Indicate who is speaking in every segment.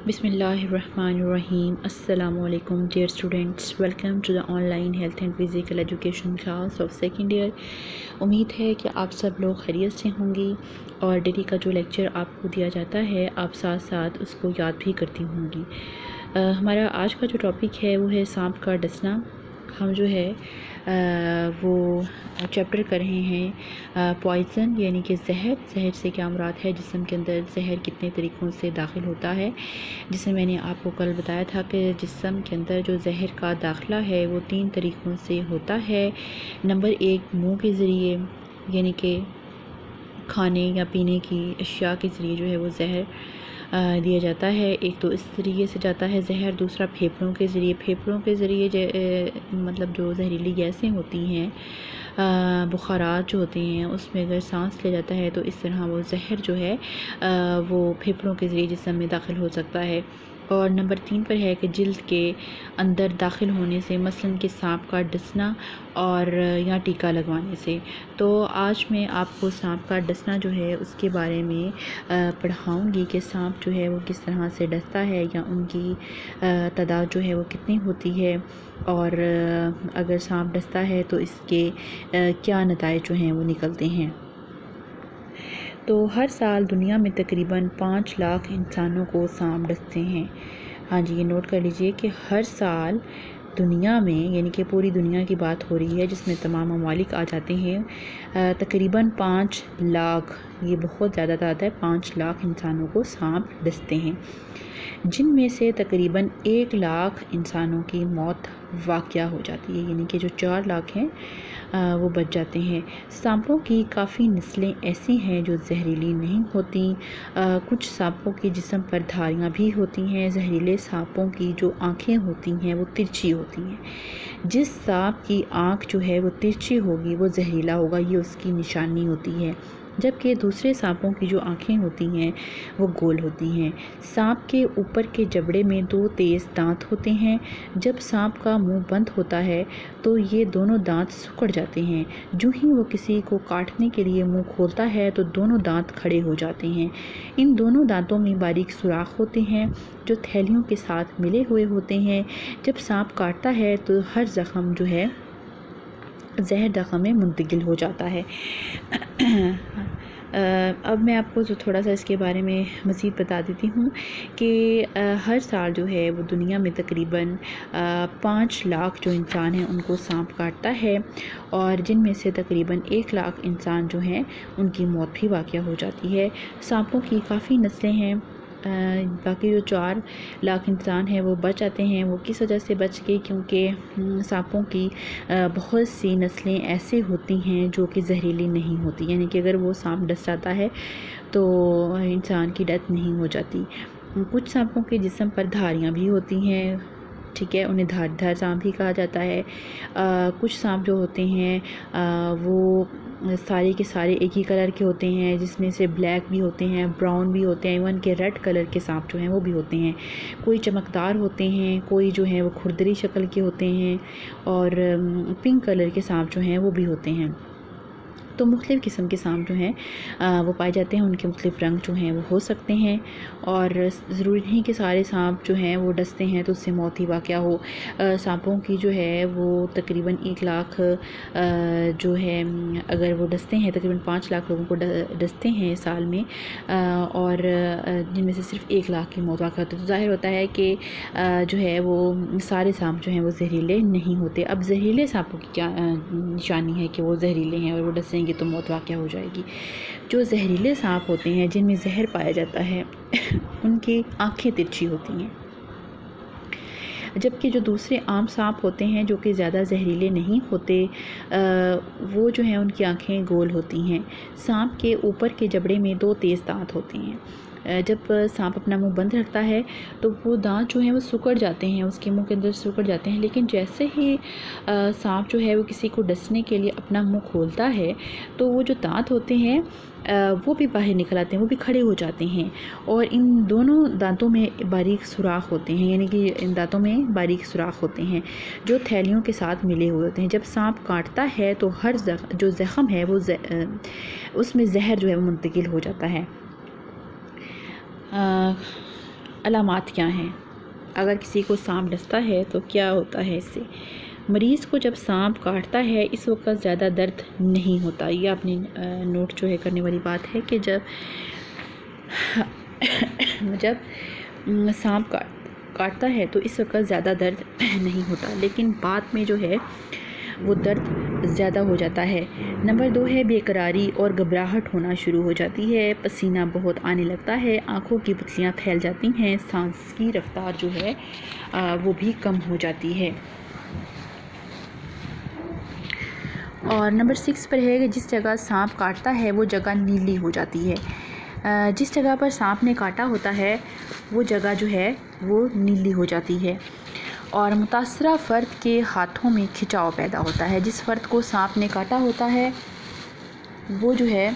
Speaker 1: बिस्मिल्लाहिर्रहमानिर्रहीम। अस्सलामुअलैकुम dear students, welcome to the online health and physical education class of second year. उम्मीद है कि आप सब लोग खैरियत से होंगी और डेली का जो लेक्चर आपको दिया जाता है आप साथ साथ उसको याद भी करती होंगी। हमारा आज का जो टॉपिक है वो है सांप का डसना। हम जो है वो चैप्टर कर रहे हैं पॉइज़न यानी कि जहर से क्या मुराद है, जिस्म के अंदर जहर कितने तरीक़ों से दाखिल होता है। जिसे मैंने आपको कल बताया था कि जिस्म के अंदर जो जहर का दाखिला है वो 3 तरीक़ों से होता है। नंबर 1 मुंह के ज़रिए यानी कि खाने या पीने की अशिया के ज़रिए जो है वो जहर दिया जाता है। एक तो इस तरीके से जाता है जहर। दूसरा फेफड़ों के ज़रिए मतलब जो जहरीली गैसें होती हैं, बुखारात जो होते हैं, उसमें अगर सांस ले जाता है तो इस तरह वो जहर जो है वो फेफड़ों के ज़रिए जिस्म में दाखिल हो सकता है। और नंबर 3 पर है कि जिल्द के अंदर दाखिल होने से, मसलन कि सांप का डसना और या टीका लगवाने से। तो आज मैं आपको सांप का डसना जो है उसके बारे में पढ़ाऊँगी कि सांप जो है वो किस तरह से डसता है या उनकी तादाद जो है वो कितनी होती है, और अगर सांप डसता है तो इसके क्या नताइज जो हैं वो निकलते हैं। तो हर साल दुनिया में तकरीबन 5 लाख इंसानों को सांप डसते हैं। हाँ जी, ये नोट कर लीजिए कि हर साल दुनिया में, यानी कि पूरी दुनिया की बात हो रही है जिसमें तमाम ममालिक आ जाते हैं, तकरीबन 5 लाख, ये बहुत ज़्यादा तादाद है, 5 लाख इंसानों को सांप डसते हैं, जिनमें से तकरीबन 1 लाख इंसानों की मौत वाक़या हो जाती है, यानी कि जो 4 लाख हैं वो बच जाते हैं। सांपों की काफ़ी नस्लें ऐसी हैं जो जहरीली नहीं होती। कुछ सांपों के जिस्म पर धारियाँ भी होती हैं। जहरीले सांपों की जो आँखें होती हैं वो तिरछी होती हैं। जिस सांप की आँख जो है वो तिरछी होगी वो जहरीला होगा, ये उसकी निशानी होती है, जबकि दूसरे सांपों की जो आँखें होती हैं वो गोल होती हैं। सांप के ऊपर के जबड़े में 2 तेज़ दांत होते हैं। जब सांप का मुंह बंद होता है तो ये दोनों दांत सिकुड़ जाते हैं। जो ही वो किसी को काटने के लिए मुंह खोलता है तो दोनों दांत खड़े हो जाते हैं। इन दोनों दांतों में बारीक सुराख होते हैं जो थैलियों के साथ मिले हुए होते हैं। जब सांप काटता है तो हर ज़ख्म जो है जहर दख़म में मुंतकिल हो जाता है। अब मैं आपको जो थोड़ा सा इसके बारे में मज़ीद बता देती हूँ कि हर साल जो है वो दुनिया में तकरीबन 5 लाख जो इंसान हैं उनको सांप काटता है, और जिनमें से तकरीबन 1 लाख इंसान जो हैं उनकी मौत भी वाक़या हो जाती है। सांपों की काफ़ी नस्लें हैं। बाकी जो 4 लाख इंसान हैं वो बच जाते हैं। वो किस वजह से बच गए? क्योंकि सांपों की बहुत सी नस्लें ऐसे होती हैं जो कि जहरीली नहीं होती, यानी कि अगर वो सांप डस जाता है तो इंसान की डेथ नहीं हो जाती। कुछ सांपों के जिस्म पर धारियाँ भी होती हैं, ठीक है, उन्हें धारदार सांप भी कहा जाता है। कुछ सांप जो होते हैं वो सारे के सारे एक ही कलर के होते हैं, जिसमें से ब्लैक भी होते हैं, ब्राउन भी होते हैं, इवन के रेड कलर के सांप जो हैं वो भी होते हैं। कोई चमकदार होते हैं, कोई जो है वो खुरदरी शक्ल के होते हैं, और पिंक कलर के सांप जो हैं वो भी होते हैं। तो मुख्तलिफ़ किस्म के सांप जो हैं वो पाए जाते हैं। उनके मुख्तलिफ़ रंग जो हैं वो हो सकते हैं, और ज़रूरी नहीं कि सारे सांप जो हैं वो डसते हैं तो उससे मौत ही वाक़या हो। सांपों की जो है वो तकरीबन 1 लाख जो है अगर वो डसते हैं, तकरीबन 5 लाख लोगों को डसते हैं साल में, और जिनमें से सिर्फ 1 लाख की मौत वाक़या होती है। तो ज़ाहिर होता है कि जो है वो सारे सांप जो हैं वो जहरीले नहीं होते। अब जहरीले सांपों की क्या निशानी है कि वो जहरीले हैं और वो डसेंगे तो मौत वाक़या हो जाएगी। जो जहरीले सांप होते हैं जिनमें जहर पाया जाता है उनकी आँखें तिरछी होती हैं, जबकि जो दूसरे आम सांप होते हैं जो कि ज़्यादा जहरीले नहीं होते वो जो हैं उनकी आँखें गोल होती हैं। सांप के ऊपर के जबड़े में 2 तेज़ दांत होते हैं। जब सांप अपना मुंह बंद रखता है तो वो दांत जो हैं वो सिकुड़ जाते हैं, उसके मुंह के अंदर सिकुड़ जाते हैं, लेकिन जैसे ही सांप जो है वो किसी को डसने के लिए अपना मुंह खोलता है तो वो जो दांत होते हैं वो भी बाहर निकल आते हैं, वो भी खड़े हो जाते हैं, और इन दोनों दांतों में बारीक सुराख होते हैं, यानी कि इन दांतों में बारीक सुराख होते हैं जो थैलियों के साथ मिले हुए होते हैं। जब सांप काटता है तो हर जो ज़ख़म है वो उसमें जहर जो है वो मुंतकिल हो जाता है। अलामात क्या हैं? अगर किसी को सांप डसता है तो क्या होता है इससे? मरीज़ को जब सांप काटता है इस वक्त ज़्यादा दर्द नहीं होता। ये आपने नोट जो है करने वाली बात है कि जब सांप काटता है तो इस वक्त ज़्यादा दर्द नहीं होता, लेकिन बाद में जो है वो दर्द ज़्यादा हो जाता है। नंबर 2 है बेकरारी और घबराहट होना शुरू हो जाती है, पसीना बहुत आने लगता है, आँखों की पुतलियाँ फैल जाती हैं, सांस की रफ्तार जो है वो भी कम हो जाती है। और नंबर 6 पर है कि जिस जगह सांप काटता है वो जगह नीली हो जाती है। जिस जगह पर सांप ने काटा होता है वो जगह जो है वो नीली हो जाती है। और मुतासरा फ़र्द के हाथों में खिंचाव पैदा होता है। जिस फ़र्द को सांप ने काटा होता है वो जो है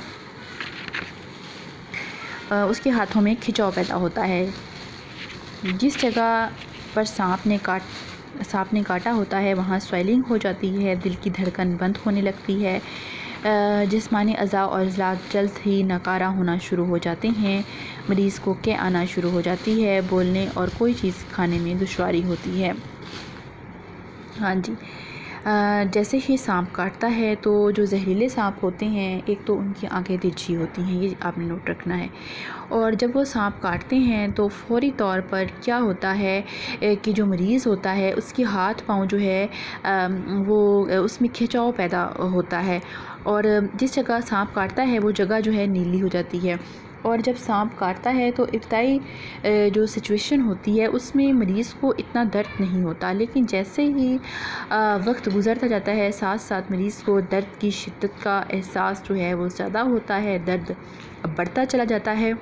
Speaker 1: उसके हाथों में खिंचाव पैदा होता है। जिस जगह पर सांप ने काटा होता है वहाँ स्वेलिंग हो जाती है, दिल की धड़कन बंद होने लगती है, जिस्मानी अज़ा और अज़लात जल्द ही नकारा होना शुरू हो जाते हैं, मरीज़ को क़े आना शुरू हो जाती है, बोलने और कोई चीज़ खाने में दुश्वारी होती है। हाँ जी, जैसे ही सांप काटता है तो जो जहरीले सांप होते हैं एक तो उनकी आंखें तिरछी होती हैं, ये आपने नोट रखना है। और जब वो सांप काटते हैं तो फ़ौरी तौर पर क्या होता है कि जो मरीज़ होता है उसके हाथ पाँव जो है वो उसमें खिंचाव पैदा होता है, और जिस जगह सांप काटता है वो जगह जो है नीली हो जाती है। और जब सांप काटता है तो इब्तदाई जो सिचुएशन होती है उसमें मरीज़ को इतना दर्द नहीं होता, लेकिन जैसे ही वक्त गुज़रता जाता है साथ साथ मरीज़ को दर्द की शिद्दत का एहसास जो है वो ज़्यादा होता है, दर्द बढ़ता चला जाता है,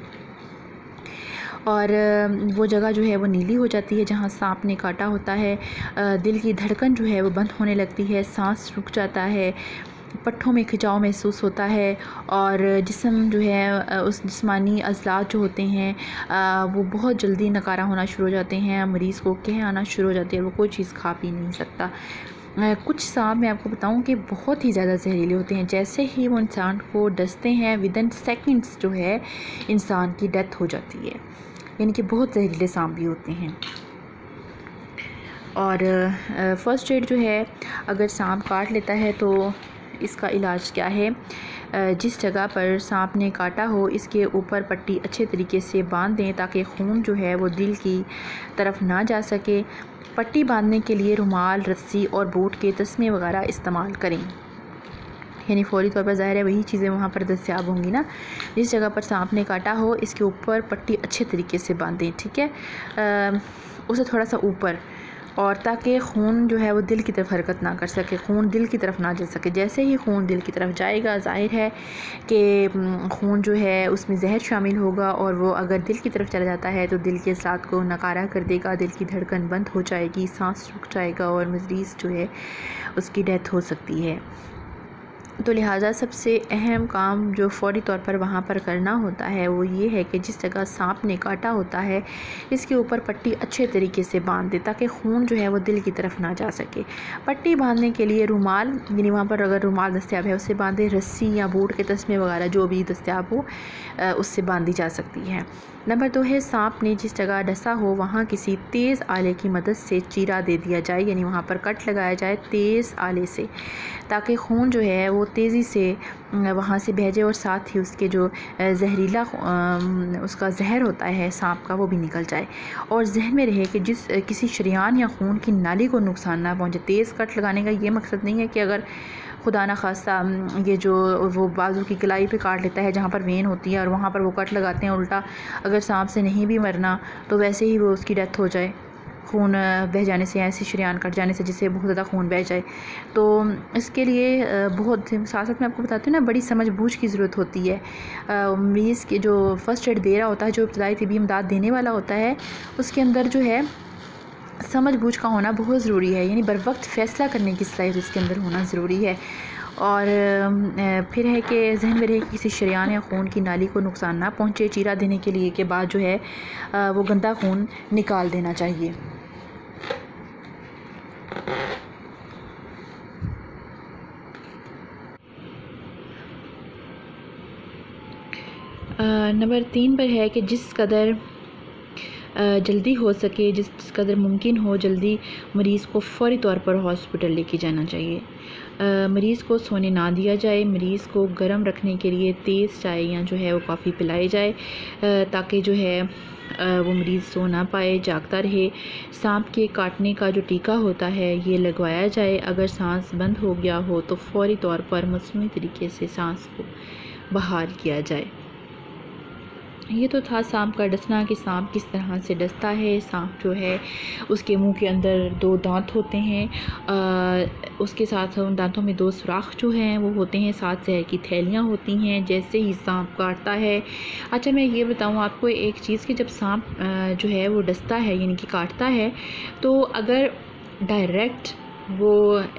Speaker 1: और वो जगह जो है वो नीली हो जाती है जहाँ सांप ने काटा होता है। दिल की धड़कन जो है वो बंद होने लगती है, सांस रुक जाता है, पट्ठों में खिंचाव महसूस होता है, और जिस्म जो है उस जिस्मानी अज़लात जो होते हैं वो बहुत जल्दी नकारा होना शुरू हो जाते हैं, मरीज़ को कह आना शुरू हो जाती है, वो कोई चीज़ खा पी नहीं सकता। कुछ सांप मैं आपको बताऊं कि बहुत ही ज़्यादा जहरीले होते हैं, जैसे ही वो इंसान को डसते हैं विदिन सेकंड्स जो है इंसान की डेथ हो जाती है, यानी कि बहुत जहरीले सांप भी होते हैं। और फ़र्स्ट एड जो है अगर सांप काट लेता है तो इसका इलाज क्या है? जिस जगह पर सांप ने काटा हो इसके ऊपर पट्टी अच्छे तरीके से बांध दें ताकि खून जो है वो दिल की तरफ ना जा सके। पट्टी बांधने के लिए रुमाल, रस्सी और बूट के तस्मे वगैरह इस्तेमाल करें, यानी फ़ौरी तौर पर ज़ाहिर है वही चीज़ें वहाँ पर दस्तयाब होंगी ना। जिस जगह पर सांप ने काटा हो इसके ऊपर पट्टी अच्छे तरीके से बांधें, ठीक है, उसे थोड़ा सा ऊपर, और ताकि खून जो है वो दिल की तरफ हरकत ना कर सके, खून दिल की तरफ ना जा सके। जैसे ही खून दिल की तरफ जाएगा जाहिर है कि खून जो है उसमें जहर शामिल होगा, और वो अगर दिल की तरफ चला जाता है तो दिल के अज़लात को नकारा कर देगा, दिल की धड़कन बंद हो जाएगी, सांस रुक जाएगा और मरीज़ जो है उसकी डेथ हो सकती है। तो लिहाजा सबसे अहम काम जो फ़ौरी तौर पर वहाँ पर करना होता है वो ये है कि जिस जगह सांप ने काटा होता है इसके ऊपर पट्टी अच्छे तरीके से बांध दे ताकि खून जो है वो दिल की तरफ ना जा सके। पट्टी बांधने के लिए रुमाल, यानी वहाँ पर अगर रुमाल दस्तयाब है उससे बांधे, रस्सी या बूट के तस्मे वगैरह जो भी दस्तयाब हो उससे बांधी जा सकती है। नंबर 2 है सांप ने जिस जगह डसा हो वहाँ किसी तेज़ आले की मदद से चीरा दे दिया जाए, यानी वहाँ पर कट लगाया जाए तेज़ आले से ताकि खून जो है वो तेज़ी से वहाँ से बह जाए और साथ ही उसके जो जहरीला उसका जहर होता है सांप का वो भी निकल जाए। और जहन में रहे कि किसी शरीयान या खून की नाली को नुकसान ना पहुँचे। तेज़ कट लगाने का ये मकसद नहीं है कि अगर खुदा न खास्ता ये जो वो बाजू की कलाई पे काट लेता है जहाँ पर वेन होती है और वहाँ पर वो कट लगाते हैं, उल्टा अगर सांप से नहीं भी मरना तो वैसे ही वो उसकी डेथ हो जाए खून बह जाने से, ऐसी शरीयान कट जाने से जिससे बहुत ज़्यादा खून बह जाए। तो इसके लिए बहुत साथ साथ मैं आपको बताती हूँ ना, बड़ी समझ बूझ की ज़रूरत होती है। मरीज़ के जो फ़र्स्ट एड दे रहा होता है, जो इब्तदाई तिब्बी इमदाद देने वाला होता है, उसके अंदर जो है समझ बूझ का होना बहुत ज़रूरी है, यानी बर वक्त फ़ैसला करने की सलाहियत इसके अंदर होना ज़रूरी है। और फिर है कि जहन में रहे कि किसी शरीयान या खून की नाली को नुकसान ना पहुँचे। चीरा देने के लिए के बाद जो है वो गंदा खून निकाल देना चाहिए। नंबर 3 पर है कि जिस कदर जल्दी हो सके, जिस कदर मुमकिन हो जल्दी मरीज़ को फ़ौरी तौर पर हॉस्पिटल लेके जाना चाहिए। मरीज़ को सोने ना दिया जाए। मरीज़ को गर्म रखने के लिए तेज़ चाय या जो है वो कॉफ़ी पिलाई जाए, ताकि जो है वो मरीज़ सो ना पाए, जागता रहे। सांप के काटने का जो टीका होता है ये लगवाया जाए। अगर सांस बंद हो गया हो तो फ़ौरी तौर पर मसनूई तरीके से सांस को बहाल किया जाए। ये तो था सांप का डसना कि सांप किस तरह से डसता है। सांप जो है उसके मुंह के अंदर 2 दांत होते हैं, उसके साथ उन दांतों में 2 सुराख जो हैं वो होते हैं, 7 जहर की थैलियाँ होती हैं जैसे ही सांप काटता है। अच्छा, मैं ये बताऊँ आपको एक चीज़ कि जब सांप जो है वो डसता है यानी कि काटता है, तो अगर डायरेक्ट वो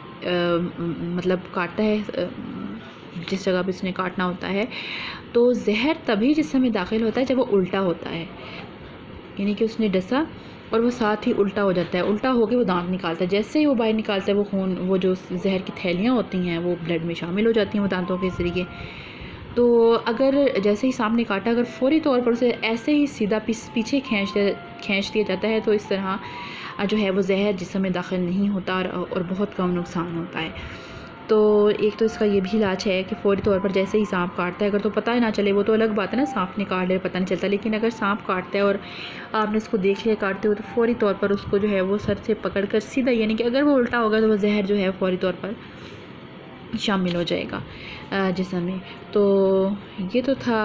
Speaker 1: मतलब काटता है जिस जगह पे उसने काटना होता है, तो जहर तभी जिस्म में दाखिल होता है जब वो उल्टा होता है, यानी कि उसने डसा और वो साथ ही उल्टा हो जाता है। उल्टा होकर वो दांत निकालता है, जैसे ही वो बाहर निकालता है वो खून, वो जो जहर की थैलियाँ होती हैं वो ब्लड में शामिल हो जाती हैं वो दांतों के ज़रिए। तो अगर जैसे ही सांप ने काटा, अगर फ़ौरी तौर पर उसे ऐसे ही सीधा पीछे खींच दिया जाता है तो इस तरह जो है वो जहर जिस्म में दाखिल नहीं होता और बहुत कम नुकसान होता है। तो एक तो इसका ये भी इलाज है कि फ़ौरी तौर पर जैसे ही सांप काटता है, अगर तो पता ही ना चले वो तो अलग बात है ना, सांप ने काट लिया पता नहीं चलता, लेकिन अगर सांप काटता है और आपने उसको देख लिया काटते हुए, तो फ़ौरी तौर पर उसको जो है वो सर से पकड़ कर सीधा, यानी कि अगर वो उल्टा होगा तो वो जहर जो है फ़ौरी तौर पर शामिल हो जाएगा जिस्म में। तो ये तो था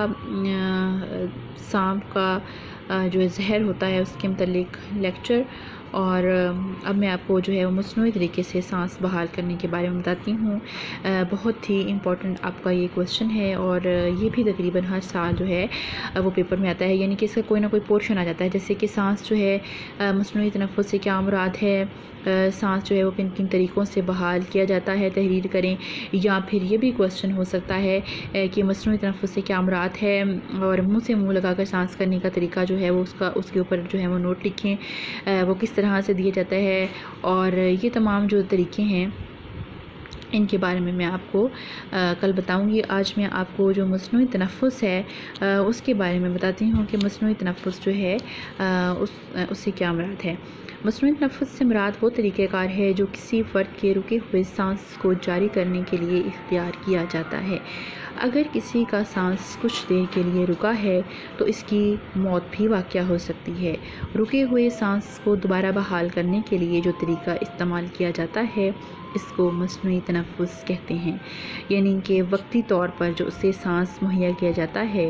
Speaker 1: सांप का जो जहर होता है उसके मतलब लेक्चर। और अब मैं आपको जो है वो मसनूई तरीके से सांस बहाल करने के बारे में बताती हूँ। बहुत ही इम्पॉर्टेंट आपका ये क्वेश्चन है और ये भी तकरीबन हर साल जो है वो पेपर में आता है, यानी कि इसका कोई ना कोई पोर्शन आ जाता है। जैसे कि सांस जो है मसनूई तनफ़ुस से क्या मुराद है, सांस जो है वो किन किन तरीक़ों से बहाल किया जाता है, तहरीर करें। या फिर ये भी क्वेश्चन हो सकता है कि मसनूई तनफ़ुस से क्या मुराद है और मुँह से मुँह लगाकर सांस करने का तरीका जो है वो उसके ऊपर जो है वो नोट लिखें, वो किस तरह से दिया जाता है। और ये तमाम जो तरीके हैं इनके बारे में मैं आपको कल बताऊंगी। आज मैं आपको जो मसनूई तनफ़ुस है उसके बारे में बताती हूँ कि मसनूई तनफ़ुस जो है उससे क्या मुराद है। मसनूई तनफ़ुस से मुराद वो तरीक़ेकार है जो किसी फ़र्द के रुके हुए सांस को जारी करने के लिए इख्तियार किया जाता है। अगर किसी का सांस कुछ देर के लिए रुका है तो इसकी मौत भी वाक़या हो सकती है। रुके हुए सांस को दोबारा बहाल करने के लिए जो तरीका इस्तेमाल किया जाता है इसको मसनूई तनफ़ुस कहते हैं, यानी कि वक्ती तौर पर जो उससे सांस मुहैया किया जाता है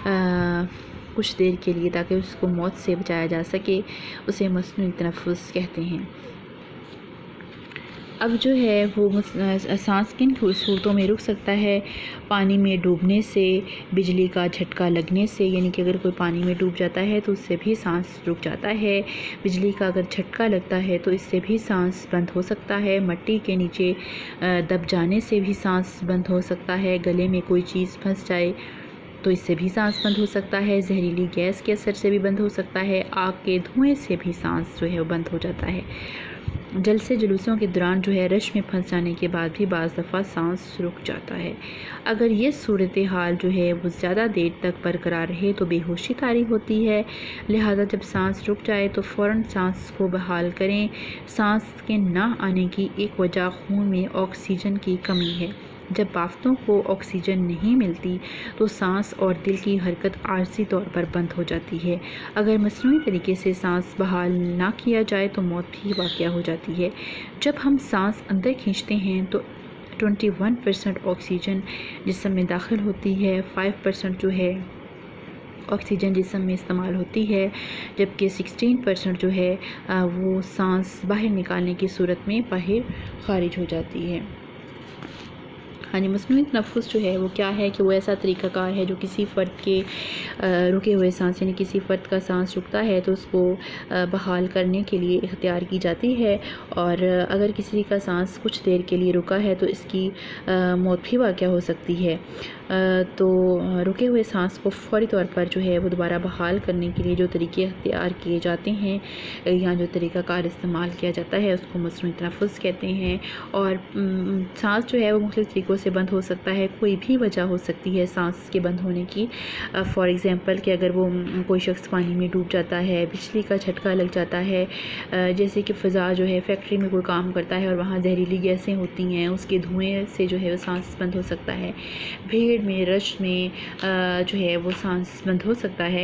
Speaker 1: कुछ देर के लिए ताकि उसको मौत से बचाया जा सके, उसे मसनूई तनफ़ुस कहते हैं। अब जो है वो सांस किन सूरतों में रुक सकता है? पानी में डूबने से, बिजली का झटका लगने से, यानी कि अगर कोई पानी में डूब जाता है तो उससे भी सांस रुक जाता है। बिजली का अगर झटका लगता है तो इससे भी सांस बंद हो सकता है। मिट्टी के नीचे दब जाने से भी सांस बंद हो सकता है। गले में कोई चीज़ फंस जाए तो इससे भी सांस बंद हो सकता है। जहरीली गैस के असर से भी बंद हो सकता है। आग के धुएँ से भी सांस जो है वो बंद हो जाता है। जलसे जुलूसों के दौरान जो है रश में फंस जाने के बाद भी बाज़ दफ़ा सांस रुक जाता है। अगर ये सूरत हाल जो है वो ज़्यादा देर तक बरकरार रहे तो बेहोशी तारी होती है। लिहाजा जब सांस रुक जाए तो फ़ौरन सांस को बहाल करें। सांस के ना आने की एक वजह खून में ऑक्सीजन की कमी है। जब बाफ्तों को ऑक्सीजन नहीं मिलती तो सांस और दिल की हरकत आर्जी तौर पर बंद हो जाती है। अगर मसनूई तरीके से सांस बहाल ना किया जाए तो मौत भी वाक़या हो जाती है। जब हम सांस अंदर खींचते हैं तो 21% ऑक्सीजन जिस्म में दाखिल होती है, 5% जो है ऑक्सीजन जिस्म में इस्तेमाल होती है, जबकि 16% जो है वो सांस बाहर निकालने की सूरत में बाहर खारिज हो जाती है। हाँ जी, मसनूई तनफ़ुस जो है वो क्या है कि वो ऐसा तरीक़ाकार है जो किसी फ़र्द के रुके हुए सांस, यानी किसी फ़र्द का सांस रुकता है तो उसको बहाल करने के लिए इख्तियार की जाती है। और अगर किसी का सांस कुछ देर के लिए रुका है तो इसकी मौत भी वाक़या हो सकती है। तो रुके हुए सांस को फ़ौरी तौर पर जो है वो दोबारा बहाल करने के लिए जो तरीके इख्तियार किए जाते हैं या जो तरीक़ाकार इस्तेमाल किया जाता है उसको मसनूई तनफ़ुस कहते हैं। और सांस जो है वो मुख्तलिफ़ तरीक़ों से बंद हो सकता है। कोई भी वजह हो सकती है सांस के बंद होने की। फॉर एग्ज़ाम्पल कि अगर वो कोई शख्स पानी में डूब जाता है, बिजली का झटका लग जाता है, जैसे कि फ़िज़ा जो है फैक्ट्री में कोई काम करता है और वहाँ जहरीली गैसें होती हैं, उसके धुएँ से जो है वो सांस बंद हो सकता है। भीड़ में, रश में जो है वो सांस बंद हो सकता है।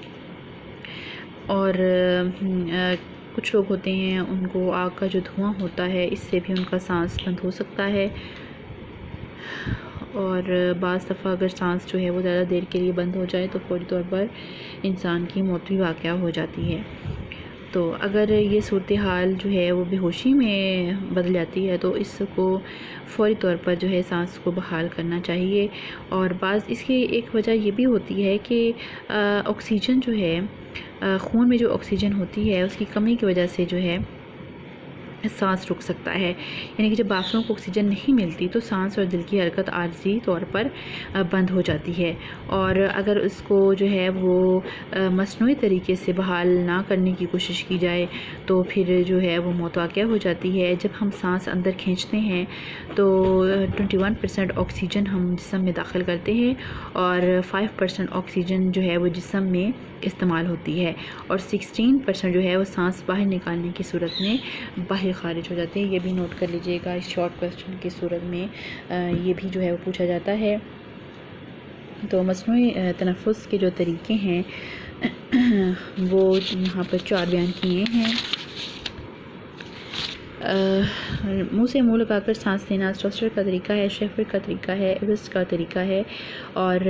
Speaker 1: और कुछ लोग होते हैं उनको आग का जो धुआं होता है इससे भी उनका सांस बंद हो सकता है। और बाज़ दफ़ा अगर सांस जो है वो ज़्यादा देर के लिए बंद हो जाए तो फ़ौरी तौर पर इंसान की मौत भी वाक़या हो जाती है। तो अगर ये सूरत हाल जो है वो बेहोशी में बदल जाती है तो इसको फ़ौरी तौर पर जो है सांस को बहाल करना चाहिए। और बाज़ इसकी एक वजह ये भी होती है कि ऑक्सीजन जो है खून में जो ऑक्सीजन होती है उसकी कमी की वजह से जो है सांस रुक सकता है। यानी कि जब बाफलों को ऑक्सीजन नहीं मिलती तो सांस और दिल की हरकत आर्जी तौर पर बंद हो जाती है। और अगर उसको जो है वो मसनूई तरीके से बहाल ना करने की कोशिश की जाए तो फिर जो है वो मौत वाक़या हो जाती है। जब हम सांस अंदर खींचते हैं तो 21% ऑक्सीजन हम जिस्म में दाखिल करते हैं और 5% ऑक्सीजन जो है वो जिस्म में इस्तेमाल होती है और 16% जो है वो सांस बाहर निकालने की सूरत में बाहर खारिज हो जाते हैं। ये भी नोट कर लीजिएगा, इस शॉर्ट क्वेश्चन की सूरत में ये भी जो है वो पूछा जाता है। तो मसनूई तनफ़ुस के जो तरीक़े हैं वो यहाँ पर 4 बयान किए हैं। मुँह से मुँह लगाकर सांस लेना स्टोस्टर का तरीका है, शेफर का तरीका है, एविस का तरीका है। और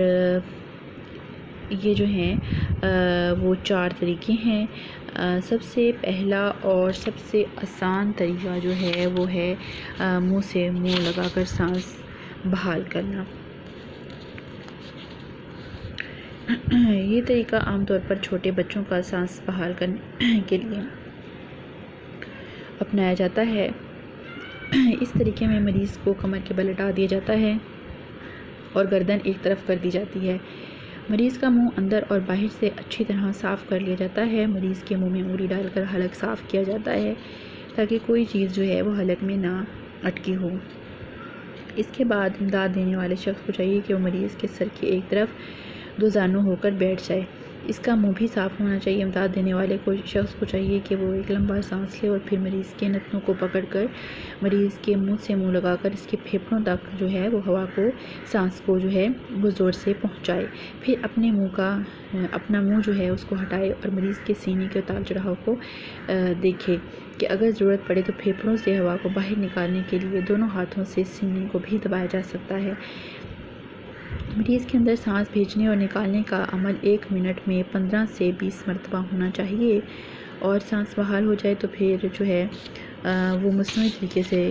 Speaker 1: ये जो हैं वो 4 तरीके हैं। सबसे पहला और सबसे आसान तरीका जो है वो है मुंह से मुंह लगाकर सांस बहाल करना। ये तरीका आमतौर पर छोटे बच्चों का सांस बहाल करने के लिए अपनाया जाता है। इस तरीके में मरीज़ को कमर के बल लटा दिया जाता है और गर्दन एक तरफ कर दी जाती है। मरीज़ का मुंह अंदर और बाहर से अच्छी तरह साफ़ कर लिया जाता है। मरीज़ के मुंह में उंगली डालकर हलक साफ़ किया जाता है ताकि कोई चीज़ जो है वो हलक में ना अटकी हो। इसके बाद इमदाद देने वाले शख्स को चाहिए कि वो मरीज़ के सर की एक तरफ 2 जानू होकर बैठ जाए। इसका मुंह भी साफ़ होना चाहिए। इमदाद देने वाले शख्स को चाहिए कि वो एक लंबा सांस ले और फिर मरीज़ के नथनों को पकड़कर मरीज़ के मुंह से मुंह लगाकर इसके फेफड़ों तक जो है वो हवा को, सांस को जो है वो ज़ोर से पहुंचाए। फिर अपना मुंह जो है उसको हटाए और मरीज़ के सीने के उतार चढ़ाव को देखे कि अगर ज़रूरत पड़े तो फेफड़ों से हवा को बाहर निकालने के लिए दोनों हाथों से सीने को भी दबाया जा सकता है। मरीज़ के अंदर सांस भेजने और निकालने का अमल 1 मिनट में 15 से 20 मरतबा होना चाहिए। और सांस बहाल हो जाए तो फिर जो है वो मसनूई तरीके से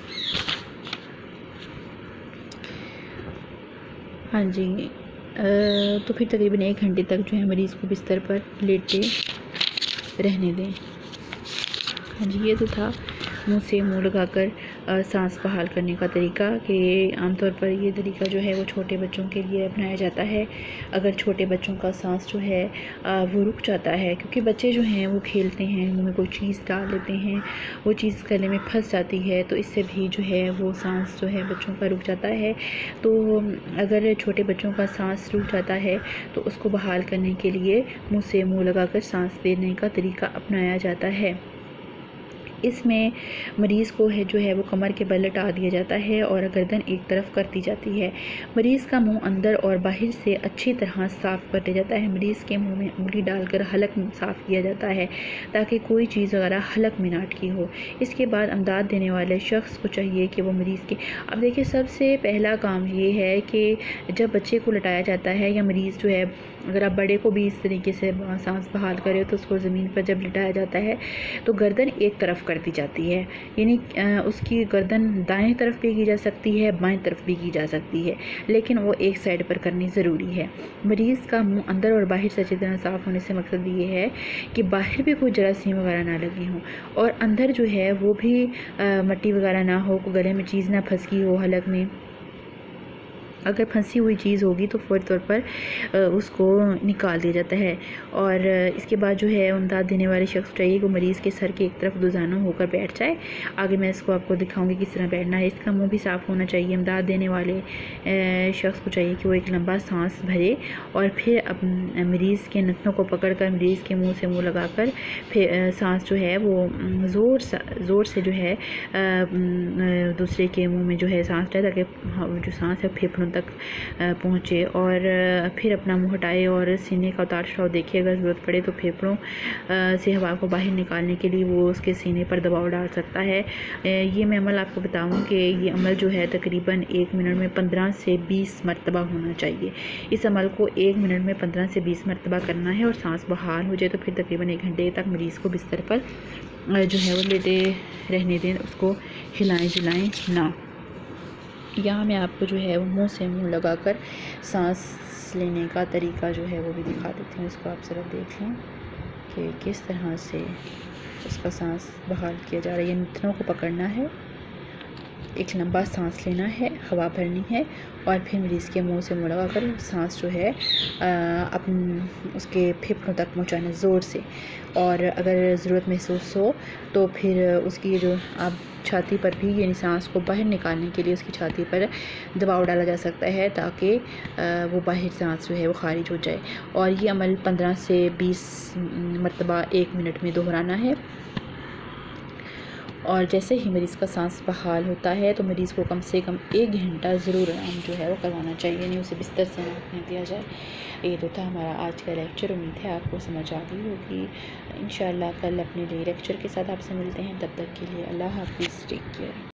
Speaker 1: हाँ जी तो फिर तकरीबन 1 घंटे तक जो है मरीज़ को बिस्तर पर लेटे रहने दें। हाँ जी, ये तो था मुंह से मुंह लगाकर सांस बहाल करने का तरीका कि आमतौर पर ये तरीका जो है वो छोटे बच्चों के लिए अपनाया जाता है। अगर छोटे बच्चों का सांस जो है वो रुक जाता है, क्योंकि बच्चे जो हैं वो खेलते हैं, मुंह में कोई चीज़ डाल लेते हैं, वो चीज़ गले में फंस जाती है, तो इससे भी जो है वो सांस जो है बच्चों का रुक जाता है। तो अगर छोटे बच्चों का सांस रुक जाता है तो उसको बहाल करने के लिए मुँह से मुँह लगाकर सांस लेने का तरीका अपनाया जाता है। इसमें मरीज़ को जो है वो कमर के बल लटा दिया जाता है और गर्दन एक तरफ कर दी जाती है। मरीज़ का मुंह अंदर और बाहर से अच्छी तरह साफ़ कर दिया जाता है। मरीज़ के मुंह में उंगली डालकर हलक साफ़ किया जाता है ताकि कोई चीज़ वगैरह हलक में ना अटकी हो। इसके बाद इमदाद देने वाले शख्स को चाहिए कि वो मरीज़ के अब देखिए सबसे पहला काम ये है कि जब बच्चे को लटाया जाता है या मरीज़ जो है, अगर आप बड़े को भी इस तरीके से सांस बहाल करें तो उसको ज़मीन पर जब लिटाया जाता है तो गर्दन एक तरफ कर दी जाती है, यानी उसकी गर्दन दाएं तरफ भी की जा सकती है, बाएं तरफ भी की जा सकती है, लेकिन वो एक साइड पर करनी ज़रूरी है। मरीज़ का मुंह अंदर और बाहर से अच्छी तरह साफ़ होने से मकसद ये है कि बाहर भी कोई जरासीम वगैरह ना लगी हो और अंदर जो है वो भी मट्टी वगैरह ना हो, गले में चीज़ ना फंसी हो हलक में। अगर फंसी हुई चीज़ होगी तो फ़ौरी तौर पर उसको निकाल दिया जाता है। और इसके बाद जो है इमदाद देने वाले शख्स चाहिए कि मरीज़ के सर की एक तरफ दुजाना होकर बैठ जाए। आगे मैं इसको आपको दिखाऊंगी किस तरह बैठना है। इसका मुंह भी साफ़ होना चाहिए। इमदाद देने वाले शख्स को चाहिए कि वो एक लंबा सांस भरे और फिर मरीज़ के नथनों को पकड़कर मरीज़ के मुंह से मुंह लगाकर फिर सांस जो है वो ज़ोर से जो है दूसरे के मुंह में जो है सांस लें, ताकि जो सांस है फेफड़ों तक पहुँचे। और फिर अपना मुंह हटाए और सीने का उतार चढ़ाव देखे। अगर ज़रूरत पड़े तो फेफड़ों से हवा को बाहर निकालने के लिए वो उसके सीने पर दबाव डाल सकता है। ये मैं अमल आपको बताऊं कि ये अमल जो है तकरीबन 1 मिनट में 15 से 20 मरतबा होना चाहिए। इस अमल को 1 मिनट में 15 से 20 मरतबा करना है और सांस बहाल हो जाए तो फिर तकरीबन 1 घंटे तक मरीज़ को बिस्तर पर जो है वो लेटे रहने दें, उसको हिलाएं जुलाएं ना। यहाँ मैं आपको जो है वो मुंह से मुंह लगाकर सांस लेने का तरीका जो है वो भी दिखा देती हूँ। इसको आप ज़रा देख लें कि किस तरह से उसका सांस बहाल किया जा रहा है। ये नथनों को पकड़ना है, एक लंबा सांस लेना है, हवा भरनी है और फिर मरीज़ के मुंह से मुंह लगाकर सांस जो है उसके फेफड़ों तक पहुंचाना ज़ोर से। और अगर ज़रूरत महसूस हो तो फिर उसकी जो आप छाती पर भी यानी सांस को बाहर निकालने के लिए उसकी छाती पर दबाव डाला जा सकता है ताकि वो बाहर सांस जो है वो खारिज हो जाए। और ये अमल 15 से 20 मरतबा 1 मिनट में दोहराना है। और जैसे ही मरीज़ का सांस बहाल होता है तो मरीज़ को कम से कम 1 घंटा ज़रूर आराम जो है वो करवाना चाहिए, यानी उसे बिस्तर से ना उठने दिया जाए। ये तो था हमारा आज का लेक्चर। उम्मीद है आपको समझ आ गई होगी। इंशाअल्लाह कल अपने नए लेक्चर के साथ आपसे मिलते हैं। तब तक के लिए अल्लाह हाफ़िज़, टेक केयर।